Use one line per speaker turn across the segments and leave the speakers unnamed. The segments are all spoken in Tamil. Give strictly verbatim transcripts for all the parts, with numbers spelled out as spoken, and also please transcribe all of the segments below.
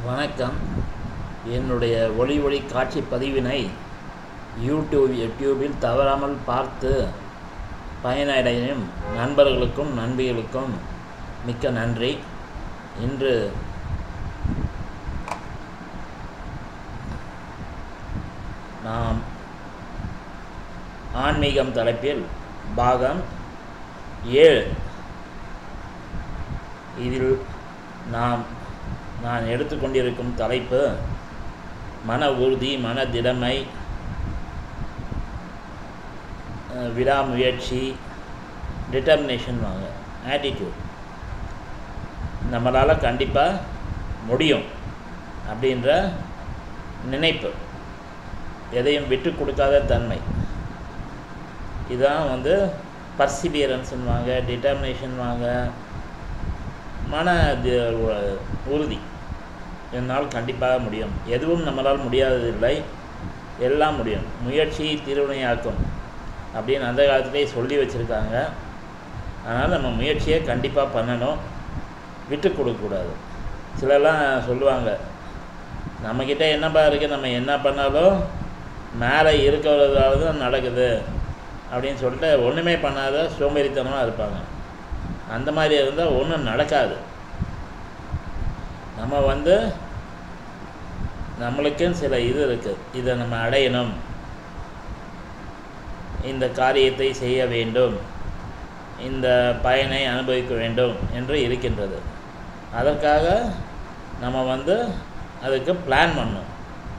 வணக்கம். என்னுடைய ஒளி ஒளி காட்சி பதிவினை யூடியூப் யூடியூபில் தவறாமல் பார்த்து பயனடையும் நண்பர்களுக்கும் நண்பிகளுக்கும் மிக்க நன்றி. இன்று நாம் ஆன்மீகம் தலைப்பில் பாகம் ஏழு இதில் நாம் நான் எடுத்துக்கொண்டிருக்கும் தலைப்பு மன உறுதி, மன திடமை, விடாமுயற்சி, டிட்டர்மினேஷன் வாங்க ஆட்டிடியூட். நம்மளால் கண்டிப்பாக முடியும் அப்படின்ற நினைப்பு, எதையும் விட்டு கொடுக்காத தன்மை, இதான் வந்து பர்சிவியரன்ஸ்ன்னு வாங்க, டிட்டர்மினேஷன் வாங்க, மன உறுதி. என்னால் கண்டிப்பாக முடியும், எதுவும் நம்மளால் முடியாததில்லை, எல்லாம் முடியும், முயற்சி திருவினையாக்கும் அப்படின்னு அந்த காலத்திலே சொல்லி வச்சுருக்காங்க. அதனால் நம்ம முயற்சியை கண்டிப்பாக பண்ணணும், விட்டு கொடுக்கக்கூடாது. சிலர்லாம் சொல்லுவாங்க, நம்மக்கிட்ட என்னப்பா இருக்குது, நம்ம என்ன பண்ணாலும் மேலே இருக்கிறதால தான் நடக்குது அப்படின்னு சொல்லிட்டு ஒன்றுமே பண்ணாத சோம்பேறித்தனமாக இருப்பாங்க. அந்த மாதிரி இருந்தால் ஒன்றும் நடக்காது. நம்ம வந்து நம்மளுக்குன்னு சில இது இருக்குது, இதை நம்ம அடையணும், இந்த காரியத்தை செய்ய வேண்டும், இந்த பயனை அனுபவிக்க வேண்டும் என்று இருக்கின்றது. அதற்காக நம்ம வந்து அதுக்கு பிளான் பண்ணணும்.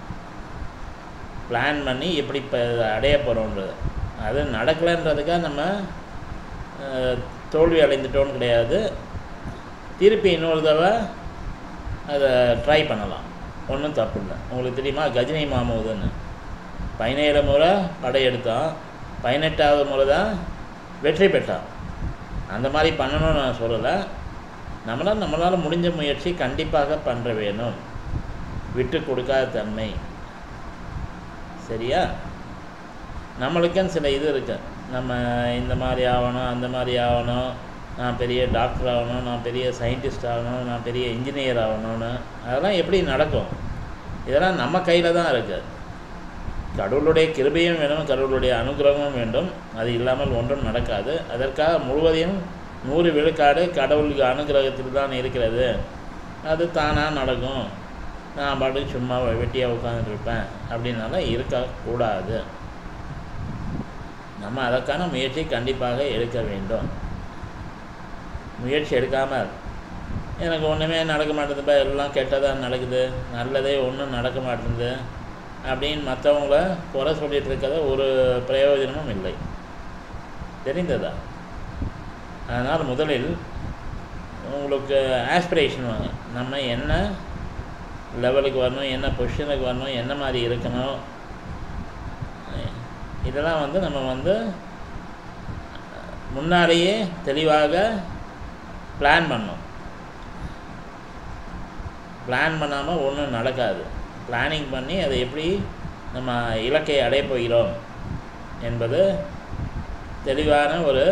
பிளான் பண்ணி எப்படி இப்போ அடைய போகிறோன்றது. அது நடக்கலைன்றதுக்காக நம்ம தோல்வி அடைந்துட்டோன்னு கிடையாது. திருப்பி இன்னொரு தடவை அதை ட்ரை பண்ணலாம், ஒன்றும் தப்பு இல்லை. உங்களுக்கு தெரியுமா, கஜினி மாமூதுன்னு பதினேழு முறை படையெடுத்தான், பதினெட்டாவது முறை தான் வெற்றி பெற்றான். அந்த மாதிரி பண்ணணும்னு நான் சொல்லலை. நம்மளால் நம்மளால் முடிஞ்ச முயற்சி கண்டிப்பாக பண்ணுற வேணும், விட்டு கொடுக்காத தன்மை. சரியா? நம்மளுக்குன்னு சில இது இருக்குது, நம்ம இந்த மாதிரி ஆகணும், அந்த மாதிரி ஆகணும், நான் பெரிய டாக்டர் ஆகணும், நான் பெரிய சயின்டிஸ்ட் ஆகணும், நான் பெரிய இன்ஜினியர் ஆகணும்னு. அதெல்லாம் எப்படி நடக்கும்? இதெல்லாம் நம்ம கையில் தான் இருக்குது. கடவுளுடைய கிருபையும் வேணும், கடவுளுடைய அனுகிரகமும் வேண்டும். அது இல்லாமல் ஒன்றும் நடக்காது. அதற்காக முழுவதையும் நூறு விழுக்காடு கடவுளுக்கு அனுகிரகத்தில் தான் இருக்கிறது, அது தானாக நடக்கும், நான் பாட்டுக்கு சும்மா வெட்டியாக உட்காந்துருப்பேன் அப்படின்னால இருக்கக்கூடாது. நம்ம அதற்கான முயற்சி கண்டிப்பாக எடுக்க வேண்டும். முயற்சி எடுக்காமல் எனக்கு ஒன்றுமே நடக்க மாட்டேங்குதுப்பா, எல்லாம் கெட்டதாக நடக்குது, நல்லதே ஒன்றும் நடக்க மாட்டேங்குது அப்படின்னு மற்றவங்கள குறை சொல்லிகிட்டு இருக்கிறத ஒரு பிரயோஜனமும் இல்லை. தெரிந்ததா? அதனால் முதலில் உங்களுக்கு ஆஸ்பிரேஷன் வாங்க. நம்ம என்ன லெவலுக்கு வரணும், என்ன பொசிஷனுக்கு வரணும், என்ன மாதிரி இருக்கணும், இதெல்லாம் வந்து நம்ம வந்து முன்னாடியே தெளிவாக பிளான் பண்ணோம். பிளான் பண்ணாமல் ஒன்றும் நடக்காது. பிளானிங் பண்ணி அதை எப்படி நம்ம இலக்கை அடைய போகிறோம் என்பது தெளிவான ஒரு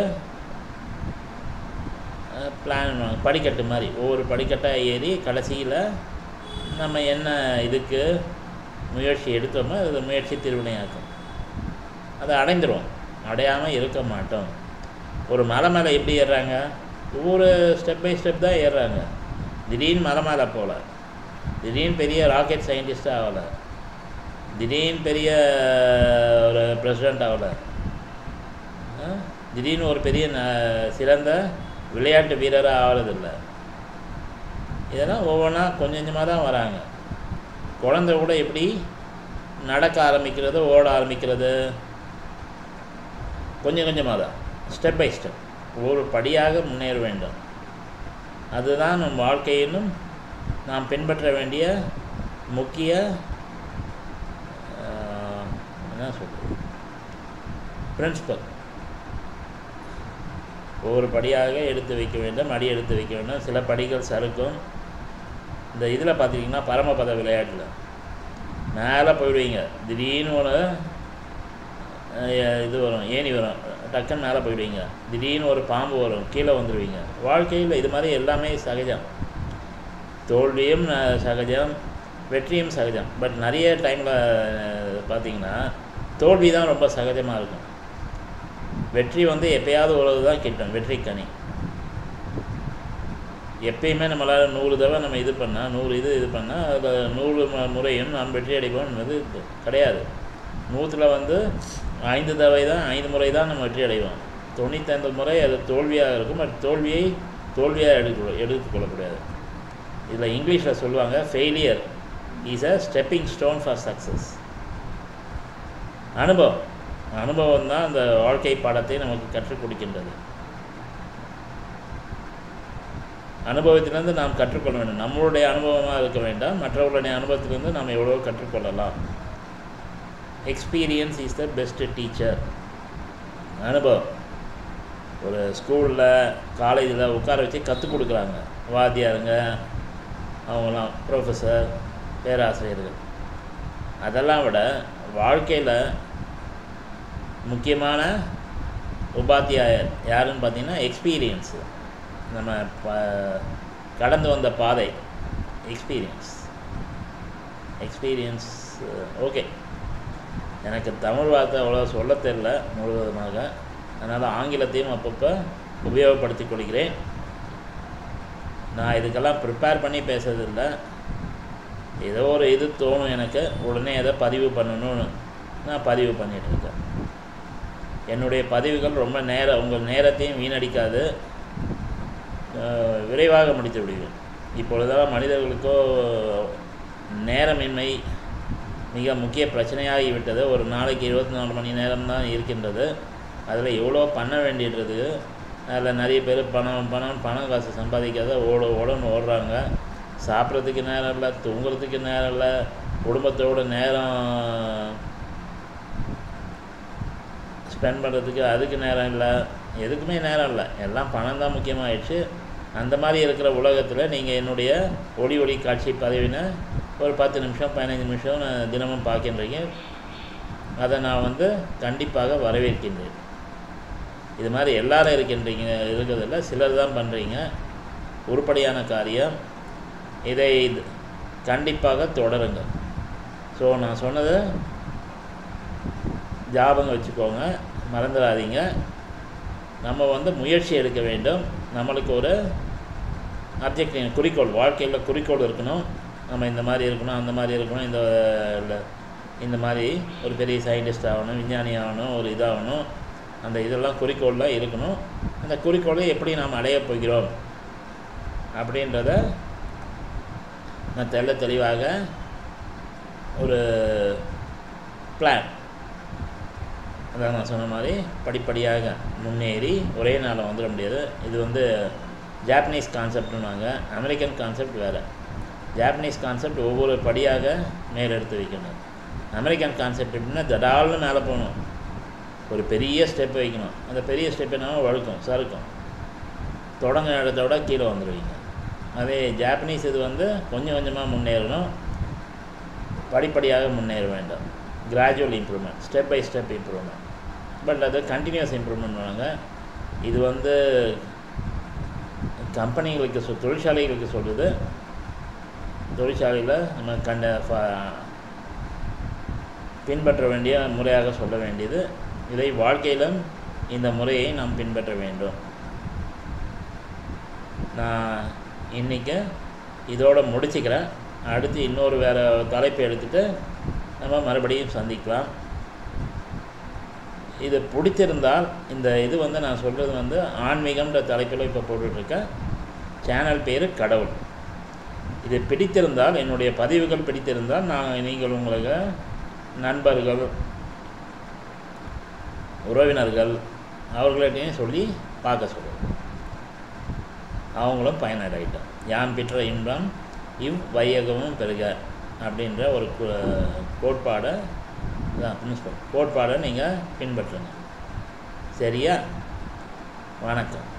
பிளான், படிக்கட்டு மாதிரி. ஒவ்வொரு படிக்கட்டாக ஏறி கடைசியில் நம்ம என்ன இதுக்கு முயற்சி எடுத்தோமோ அது முயற்சி திருவினையாக்கும். அதை அடைந்துடும், அடையாமல் இருக்க மாட்டோம். ஒரு மலை மேலே எப்படி ஏறுறாங்க? ஒவ்வொரு ஸ்டெப் பை ஸ்டெப் தான் ஏறுறாங்க. திடீர்னு மலை மேலே போகல, திடீர்னு பெரிய ராக்கெட் சயின்டிஸ்டாக ஆகலை, திடீர்னு பெரிய ஒரு பிரசிடெண்ட் ஆகலை, திடீர்னு ஒரு பெரிய சிறந்த விளையாட்டு வீரராக ஆகிறதில்லை. இதெல்லாம் ஒவ்வொன்றா கொஞ்சம் கொஞ்சமாக தான் வராங்க. குழந்தை கூட எப்படி நடக்க ஆரம்பிக்கிறது, ஓட ஆரம்பிக்கிறது, கொஞ்சம் கொஞ்சமாக தான், ஸ்டெப் பை ஸ்டெப், ஒரு படியாக முன்னேற வேண்டும். அதுதான் நம் வாழ்க்கையிலும் நாம் பின்பற்ற வேண்டிய முக்கிய என்ன சொல்கிறது பிரின்சிபல். ஒவ்வொரு படியாக எடுத்து வைக்க வேண்டும், அடி எடுத்து வைக்க வேண்டும். சில படிகள் சறுக்கும். இந்த இதில் பார்த்திங்கன்னா பரமபத விளையாட்டில் மேலே போயிடுவீங்க, திடீர்னு ஒரு இது வரும், ஏணி வரும், டக்குன்னு மேலே போயிடுவீங்க, திடீர்னு ஒரு பாம்பு வரும், கீழே வந்துடுவீங்க. வாழ்க்கையில் இது மாதிரி எல்லாமே சகஜம். தோல்வியும் சகஜம், வெற்றியும் சகஜம். பட் நிறைய டைமில் பார்த்திங்கன்னா தோல்வி தான் ரொம்ப சகஜமாக இருக்கும். வெற்றி வந்து எப்போயாவது ஒரு தான் கிட்டும், வெற்றி கனி. எப்பயுமே நம்மளால் நூறு தடவை நம்ம இது பண்ணால் நூறு இது இது பண்ணால் அதில் நூறு முறையும் நாம் வெற்றி அடைவோம்ன்றது கிடையாது. நூற்றில் வந்து ஐந்து தடவை தான் ஐந்து முறை தான் நம்ம வெற்றி அடைவோம். தொண்ணூத்தைந்து முறை அது தோல்வியாக இருக்கும். பட் தோல்வியை தோல்வியாக எடுக்க எடுத்துக்கொள்ளக்கூடாது. இதில் இங்கிலீஷில் சொல்லுவாங்க, failure is a stepping stone for success. அனுபவம் அனுபவம் தான் அந்த வாழ்க்கை பாடத்தை நமக்கு கற்றுக் கொடுக்கின்றது. அனுபவத்திலிருந்து நாம் கற்றுக்கொள்ள வேண்டும். நம்மளுடைய அனுபவமாக இருக்க வேண்டாம், மற்றவர்களுடைய அனுபவத்திலிருந்து நாம் எவ்வளோ கற்றுக்கொள்ளலாம். Experience is the best teacher. அனுபவம் ஒரு ஸ்கூலில் காலேஜில் உட்கார வச்சு கற்றுக் கொடுக்குறாங்க வாத்தியாருங்க, அவங்களாம் ப்ரொஃபஸர், பேராசிரியர்கள். அதெல்லாம் விட வாழ்க்கையில் முக்கியமான உபாத்தியாயர் யாருன்னு பார்த்தீங்கன்னா எக்ஸ்பீரியன்ஸு. நம்ம ப கடந்து வந்த பாதை எக்ஸ்பீரியன்ஸ் எக்ஸ்பீரியன்ஸ் ஓகே. எனக்கு தமிழ் வார்த்தை அவ்வளோ சொல்ல தெரியல முழுவதுமாக, அதனால் ஆங்கிலத்தையும் அப்பப்போ உபயோகப்படுத்தி கொள்கிறேன். நான் இதுக்கெல்லாம் ப்ரிப்பேர் பண்ணி பேசுறதில்லை. ஏதோ ஒரு இது தோணும் எனக்கு, உடனே எதை பதிவு பண்ணணும்னு நான் பதிவு பண்ணிகிட்ருக்கேன். என்னுடைய பதிவுகள் ரொம்ப நேரம் உங்கள் நேரத்தையும் வீணடிக்காது, விரைவாக முடித்து விடுவேன். இப்பொழுதெல்லாம் மனிதர்களுக்கோ நேரமின்மை மிக முக்கிய பிரச்சனையாகிவிட்டது. ஒரு நாளைக்கு இருபத்தி நாலு மணி நேரம் தான் இருக்கின்றது. அதில் எவ்வளோ பண்ண வேண்டியது. அதில் நிறைய பேர் பணம் பணம் பணம் காசு சம்பாதிக்காத ஓட ஓடன்னு ஓடுறாங்க. சாப்பிட்றதுக்கு நேரம் இல்லை, தூங்குறதுக்கு நேரம் இல்லை, குடும்பத்தோட நேரம் ஸ்பெண்ட் பண்ணுறதுக்கு அதுக்கு நேரம் இல்லை, எதுக்குமே நேரம் இல்லை. எல்லாம் பணம் தான் முக்கியமாகிடுச்சு. அந்த மாதிரி இருக்கிற உலகத்தில் நீங்கள் என்னுடைய ஒளி ஒளி காட்சி பதிவினை ஒரு பத்து நிமிஷம் பதினைஞ்சு நிமிஷம் நான் தினமும் பார்க்கின்றீங்க. அதை நான் வந்து கண்டிப்பாக வரவேற்கின்றேன். இது மாதிரி எல்லாரும் இருக்கின்றீங்க இருக்கிறதில்ல, சிலர் தான் பண்ணுறீங்க. உருப்படியான காரியம். இதை கண்டிப்பாக தொடருங்க. ஸோ நான் சொன்னதை ஞாபகம் வச்சுக்கோங்க, மறந்துடாதீங்க. நம்ம வந்து முயற்சி எடுக்க வேண்டும். நம்மளுக்கு ஒரு அப்ஜெக்டிவ் குறிக்கோள், வாழ்க்கையில் குறிக்கோள் இருக்கணும். நம்ம இந்த மாதிரி இருக்கணும், அந்த மாதிரி இருக்கணும், இந்த இந்த மாதிரி ஒரு பெரிய சயின்டிஸ்ட் ஆகணும், விஞ்ஞானி ஆகணும், ஒரு இதாகணும். அந்த இதெல்லாம் குறிக்கோள்லாம் இருக்கணும். அந்த குறிக்கோளை எப்படி நாம் அடைய போகிறோம் அப்படின்றத நான் தெள்ள தெளிவாக ஒரு பிளான், அதான் நான் சொன்ன மாதிரி படிப்படியாக முன்னேறி ஒரே நாளில் வந்துட முடியாது. இது வந்து ஜாப்பனீஸ் கான்செப்ட்னுவாங்க, அமெரிக்கன் கான்செப்ட் வேறு. ஜாப்பனீஸ் கான்செப்ட் ஒவ்வொரு படியாக மேலெடுத்து வைக்கணும். அமெரிக்கன் கான்செப்ட் எப்படின்னா தடால்னு மேலே போகணும், ஒரு பெரிய ஸ்டெப் வைக்கணும். அந்த பெரிய ஸ்டெப் என்னவோ வழுக்கும், சறுக்கும், தொடங்க இடத்தோட கீழே வந்துடுவீங்க. அதே ஜாப்பனீஸ் இது வந்து கொஞ்சம் கொஞ்சமாக முன்னேறணும், படிப்படியாக முன்னேற வேண்டும். Gradual improvement, step by step improvement. But அது கண்டினியூஸ் இம்ப்ரூவ்மெண்ட் பண்ணுவாங்க. இது வந்து கம்பெனிகளுக்கு சொல் தொழிற்சாலைகளுக்கு சொல்லுது. தொழிற்சாலையில் நம்ம கண்ட பின்பற்ற வேண்டிய முறையாக சொல்ல வேண்டியது. இதை வாழ்க்கையிலும் இந்த முறையை நாம் பின்பற்ற வேண்டும். நான் இன்றைக்கி இதோடு முடிச்சுக்கிறேன். அடுத்து இன்னொரு வேறு தலைப்பை எடுத்துகிட்டு நம்ம மறுபடியும் சந்திக்கலாம். இது பிடிச்சிருந்தால், இந்த இது வந்து நான் சொல்கிறது வந்து ஆன்மீகம்ன்ற தலைப்பில் இப்போ போட்டுட்ருக்கேன். சேனல் பேர் கடவுள். இது பிடித்திருந்தால், என்னுடைய பதிவுகள் பிடித்திருந்தால், நான் நீங்கள் உங்களுக்கு நண்பர்கள், உறவினர்கள் அவர்கள்ட்டையும் சொல்லி பார்க்க சொல்லுங்கள். அவங்களும் பயனடையிட்டோம். யான் பெற்ற இன்பம் இவ் வையகமும் பெருக அப்படின்ற ஒரு கோட்பாடை கோட்பாடை நீங்கள் பின்பற்றுங்க. சரியா? வணக்கம்.